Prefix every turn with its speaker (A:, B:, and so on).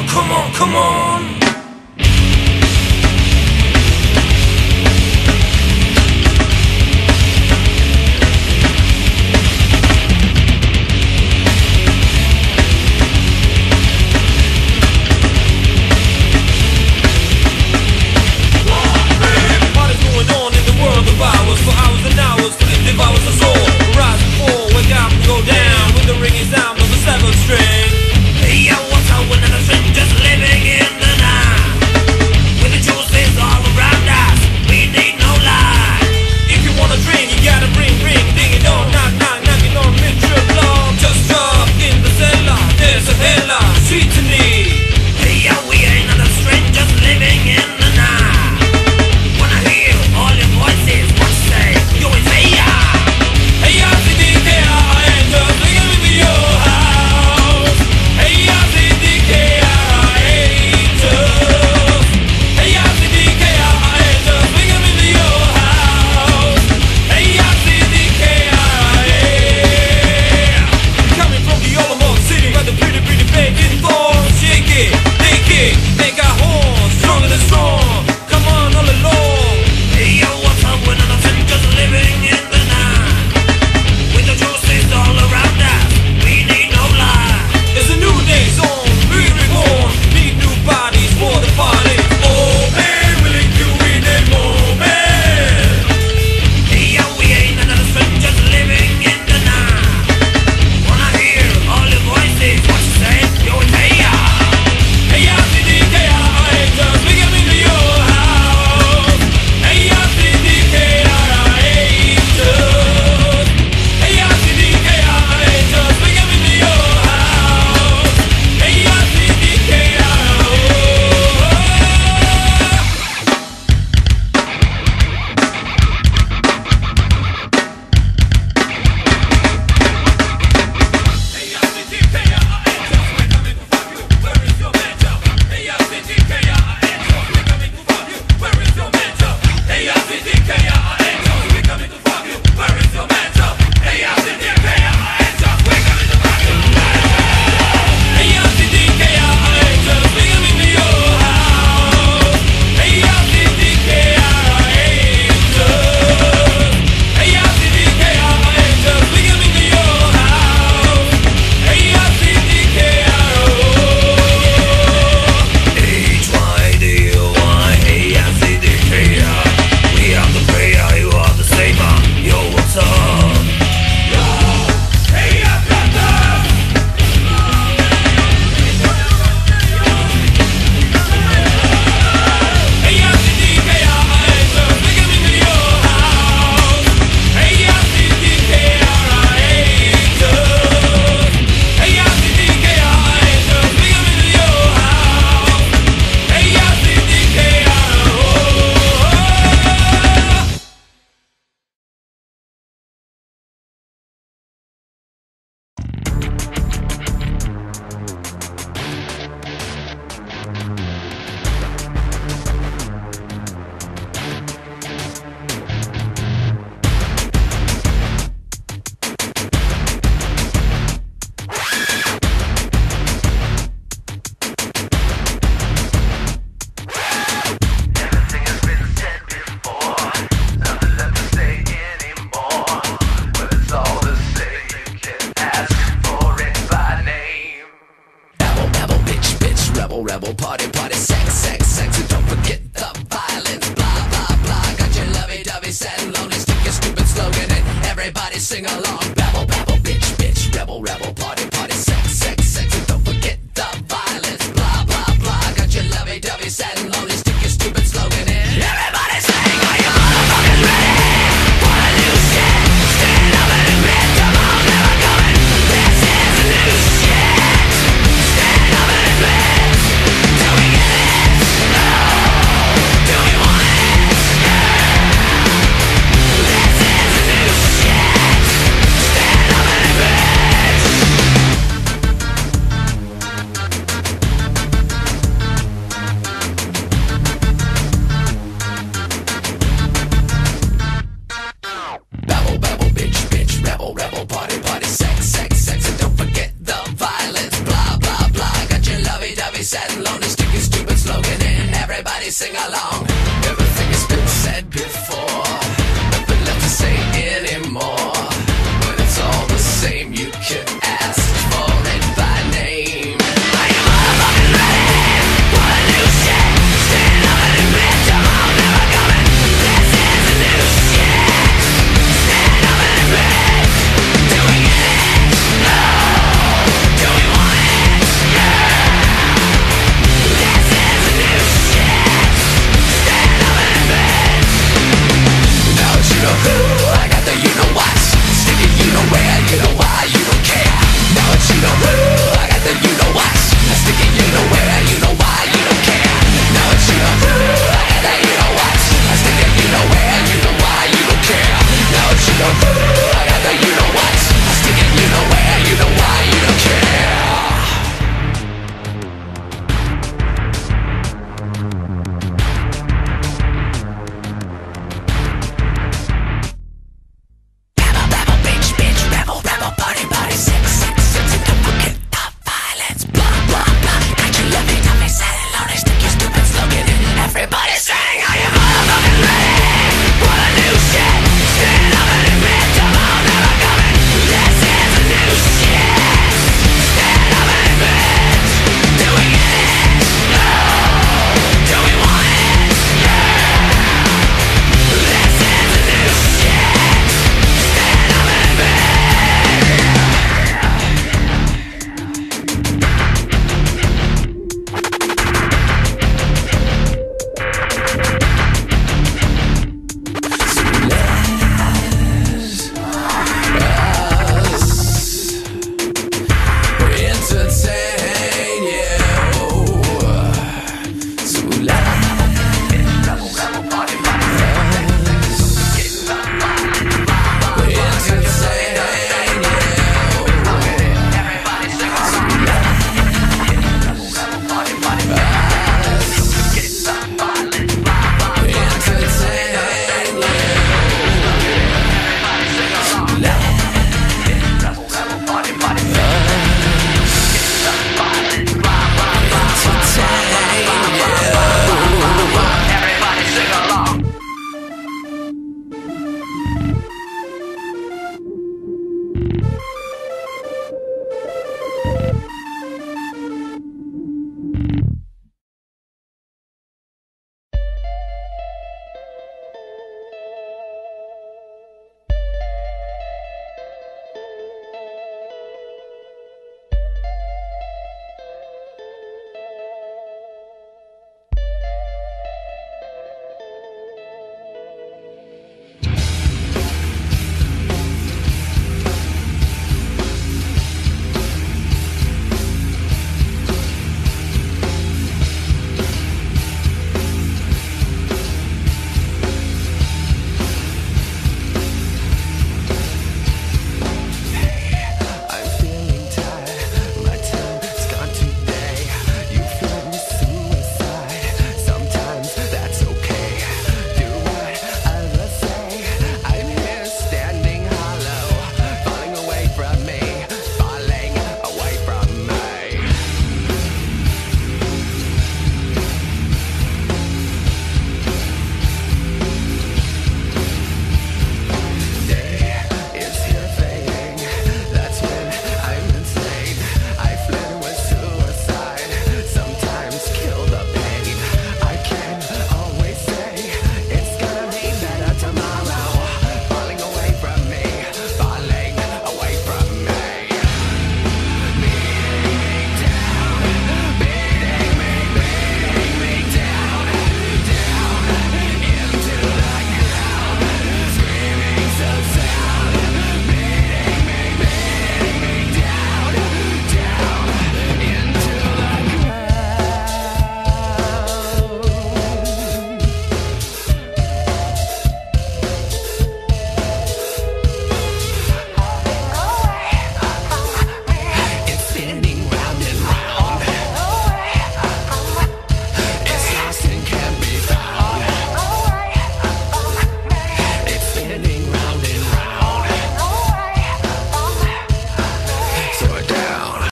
A: come on, come on. For hours and hours, if I was a soul, rise and fall, wake up and go down with the ringing sound of a severed string. Hey, I was a winner, a string, just living in the night, with the juices all around us. We need no lie. If you wanna drink, you gotta bring, ding it on, knock, knock, knocking on mid-trip long. Just drop in the cellar, there's a hella sweet to me. Hey, yeah, we ain't another string, just living in the night. Wanna hear all your voices. You ain't say yeah. Hey, I see the chaos, just bring me to your house. Hey, I see the chaos, hey, I see the chaos, just bring me to your house. Hey, I see the chaos. Coming from the Alamo City, where the pretty bacon thorns. Shake it, make our horns stronger than strong. Come on, all along. Hey, yo, what's up with nothing, just living in the night, with the juices all around us. We need no lie. It's a new day zone, we reborn. Need new bodies for the party. Oh man, we'll link you in a moment. Hey, yo, we ain't another string, just living in the night. Wanna hear all your voices, what you say? Yo, it's hey, yeah. Hey, I see the chaos, just bring me to your house. Hey, I see the chaos, hey, I see the chaos, just bring me to your house. Hey, I see the chaos. Hey, I see the chaos, just when I'm in for you. Where is your mentor? Hey, I see the chaos, just when I'm in for you. Where is your mentor? Hey, I see the chaos, just when I'm in for you. Where is your mentor? Hey, I see the chaos, just when I'm in for you. Hey, I see the chaos, just bring me to your house. Hey, I see the chaos, hey, I see the chaos, just bring me to your house. Hey, I see the chaos. H-Y-D-O-I, hey, I see the chaos. We are the prayer, you are the saver. Yo, what's up? Yo, hey, I got that. Hey, I see the chaos, just bring me to your house. Hey, I see the chaos, hey, I see the chaos, just bring me to your house. Hey, I see the chaos.
B: Everything has been said before. Nothing left to say anymore. Well, it's all the same. You can ask for it by name.
C: Rebel, bitch, rebel, party, sex, and don't forget the violence, blah, blah, blah. Got your lovey-dovey, sad and lonely, stick your stupid slogan and everybody sing along. Babble, bitch, rebel, party, sex, and don't forget the violence, blah, blah, blah. Got your lovey-dovey, sad and lonely, stick your stupid slogan in. Everybody sing, are you motherfuckers ready? Wanna do shit? Stand up and admit, come on, never coming. This is a new shit. Stand up and admit. Do we get it? No. Do we want it? This is a new shit. Stand up and admit. sing along.